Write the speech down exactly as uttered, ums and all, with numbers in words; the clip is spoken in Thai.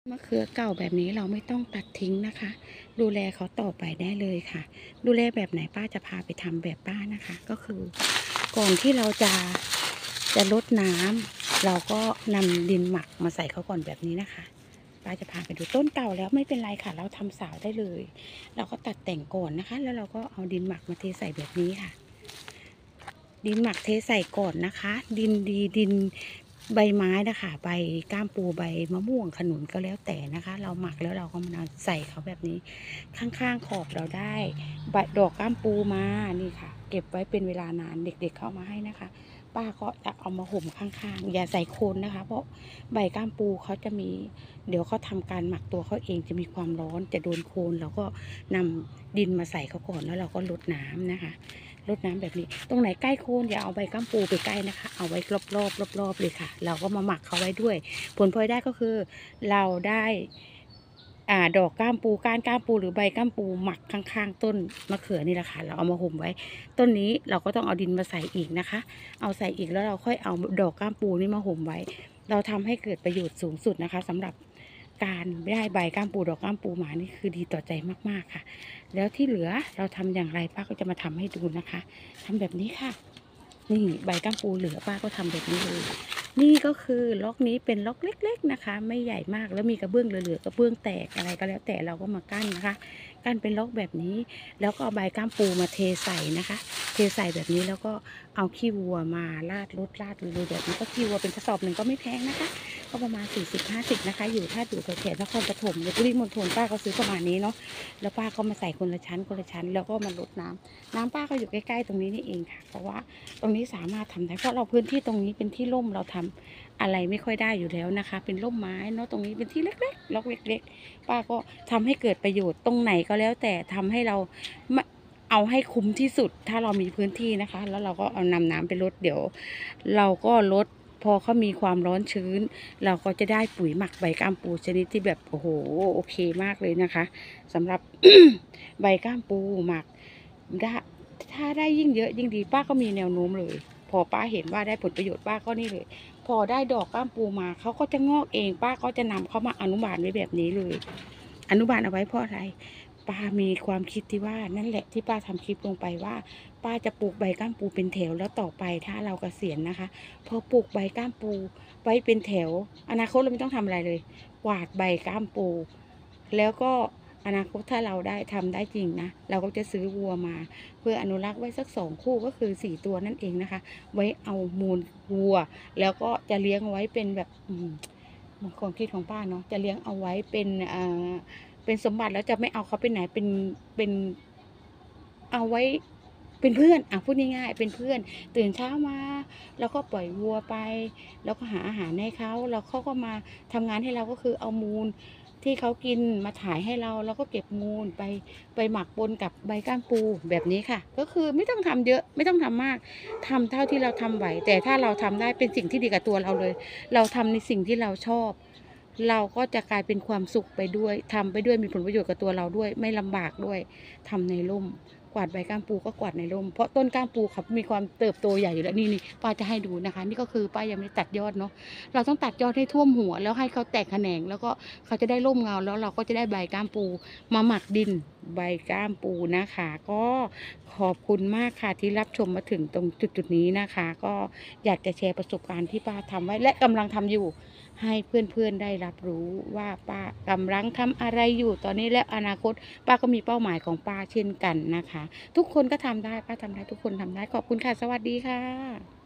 มะเขือเก่าแบบนี้เราไม่ต้องตัดทิ้งนะคะ ดูแลเขาต่อไปได้เลยค่ะ ดูแลแบบไหนป้าจะพาไปทำแบบป้านะคะ ก็คือก่อนที่เราจะจะรดน้ำเราก็นำดินหมักมาใส่เขาก่อนแบบนี้นะคะป้าจะพาไปดูต้นเก่าแล้วไม่เป็นไรค่ะ เราทำสาวได้เลย เราก็ตัดแต่งก่อนนะคะ แล้วเราก็เอาดินหมักมาเทใส่แบบนี้ค่ะ ดินหมักเทใส่ก่อนนะคะ ดินดีดินใบไม้นะคะใบก้ามปูใบมะม่วงขนุนก็แล้วแต่นะคะ เราหมักแล้วเราก็มาใส่เขาแบบนี้ข้างๆขอบเราได้ใบดอกก้ามปูมานี่ค่ะ เก็บไว้เป็นเวลานานเด็กๆเข้ามาให้นะคะ ป้าก็จะเอามาห่มข้างๆอย่าใส่โคนนะคะ เพราะใบก้ามปูเขาจะมีเดี๋ยวเขาทำการหมักตัวเขาเองจะมีความร้อนจะโดนโคนเราก็นำดินมาใส่เขาก่อนแล้วเราก็รดน้ำนะคะรดน้ำแบบนี้ตรงไหนใกล้โคนอย่าเอาใบก้ามปูไปใกล้นะคะเอาไว้รอบๆรอบๆเลยค่ะเราก็มาหมักเขาไว้ด้วยผลพลอยได้ก็คือเราได้อ่าดอกก้ามปูก้านก้ามปูหรือใบก้ามปูหมักข้างๆต้นมะเขือนี่แหละค่ะเราเอามาห่มไว้ต้นนี้เราก็ต้องเอาดินมาใส่อีกนะคะเอาใส่อีกแล้วเราค่อยเอาดอกก้ามปูนี่มาห่มไว้เราทำให้เกิดประโยชน์สูงสุดนะคะสำหรับการได้ใบก้ามปูดอกก้ามปูมานี่คือดีต่อใจมากๆค่ะแล้วที่เหลือเราทำอย่างไรป้าก็จะมาทำให้ดูนะคะทำแบบนี้ค่ะนี่ใบก้ามปูเหลือป้าก็ทำแบบนี้เลยนี่ก็คือล็อกนี้เป็นล็อกเล็กๆนะคะไม่ใหญ่มากแล้วมีกระเบื้องเหลือๆกระเบื้องแตกอะไรก็แล้วแต่เราก็มากั้นนะคะกั้นเป็นล็อกแบบนี้แล้วก็เอาใบก้ามปูมาเทใส่นะคะเทใส่แบบนี้แล้วก็เอาขี้วัวมาราดรดราดเลยแบบนี้ก็ขี้วัวเป็นกระสอบหนึ่งก็ไม่แพงนะคะก็ประมาณสี่สิบห้าสิบนะคะอยู่ถ้าอยู่แถวนครปฐมหรือปริมณฑลป้าก็ซื้อประมาณนี้เนาะแล้วป้าก็มาใส่คนละชั้นคนละชั้นแล้วก็มารดน้ำน้ำป้าก็อยู่ใกล้ๆตรงนี้นี่เองค่ะเพราะว่าตรงนี้สามารถทำได้เพราะเราพื้นที่ตรงนี้เป็นที่ร่มเราทำอะไรไม่ค่อยได้อยู่แล้วนะคะเป็นร่มไม้เนาะตรงนี้เป็นที่เล็กๆล็อกเล็กๆป้าก็ทำให้เกิดประโยชน์ตรงไหนก็แล้วแต่ทำให้เราเอาให้คุ้มที่สุดถ้าเรามีพื้นที่นะคะแล้วเราก็เอานำน้ำไปลดเดี๋ยวเราก็ลดพอเขามีความร้อนชื้นเราก็จะได้ปุ๋ยหมักใบก้ามปูชนิดที่แบบโอ้โหโอเคมากเลยนะคะสำหรับ ใบก้ามปูหมักได้ถ้าได้ยิ่งเยอะยิ่งดีป้าก็มีแนวโน้มเลยพอป้าเห็นว่าได้ผลประโยชน์ป้าก็นี่เลยพอได้ดอกก้ามปูมาเขาก็จะงอกเองป้าก็จะนำเขามาอนุบาลไว้แบบนี้เลยอนุบาลเอาไว้เพราะอะไรป้ามีความคิดที่ว่านั่นแหละที่ป้าทำคลิปลงไปว่าป้าจะปลูกใบก้ามปูเป็นแถวแล้วต่อไปถ้าเราเกษียณนะคะพอปลูกใบก้ามปูไว้เป็นแถวอนาคตเราไม่ต้องทำอะไรเลยกวาดใบก้ามปูแล้วก็อนาคตถ้าเราได้ทำได้จริงนะเราก็จะซื้อวัวมาเพื่ออนุรักษ์ไว้สักสองคู่ก็คือสี่ตัวนั่นเองนะคะไว้เอามูลวัวแล้วก็จะเลี้ยงไว้เป็นแบบความคิดของป้าเนาะจะเลี้ยงเอาไว้เป็นอ่าเป็นสมบัติแล้วจะไม่เอาเขาไปไหนเป็นเป็นเอาไว้เป็นเพื่อนอ่ะพูดง่ายๆเป็นเพื่อนตื่นเช้ามาแล้วก็ปล่อยวัวไปแล้วก็หาอาหารให้เขาแล้วเขาก็มาทำงานให้เราก็คือเอามูลที่เขากินมาถ่ายให้เราแล้วก็เก็บมูลไปไปหมักปนกับใบก้านปูแบบนี้ค่ะก็คือไม่ต้องทำเยอะไม่ต้องทำมากทำเท่าที่เราทำไหวแต่ถ้าเราทำได้เป็นสิ่งที่ดีกับตัวเราเลยเราทำในสิ่งที่เราชอบเราก็จะกลายเป็นความสุขไปด้วยทำไปด้วยมีผลประโยชน์กับตัวเราด้วยไม่ลำบากด้วยทำในร่มกวาดใบก้ามปูก็กวาดในร่มเพราะต้นก้ามปูเขามีความเติบโตใหญ่อยู่แล้วนี่นี่ป้าจะให้ดูนะคะนี่ก็คือป้ายังไม่ตัดยอดเนาะเราต้องตัดยอดให้ท่วมหัวแล้วให้เขาแตกแขนงแล้วก็เขาจะได้ร่มเงาแล้วเราก็จะได้ใบก้ามปูมาหมักดินใบก้ามปูนะคะก็ขอบคุณมากค่ะที่รับชมมาถึงตรงจุดๆนี้นะคะ ก็อยากจะแชร์ประสบการณ์ที่ป้าทำไว้และกำลังทำอยู่ให้เพื่อนๆได้รับรู้ว่าป้ากำลังทำอะไรอยู่ตอนนี้และอนาคตป้าก็มีเป้าหมายของป้าเช่นกันนะคะทุกคนก็ทำได้ป้าทำได้ทุกคนทำได้ขอบคุณค่ะสวัสดีค่ะ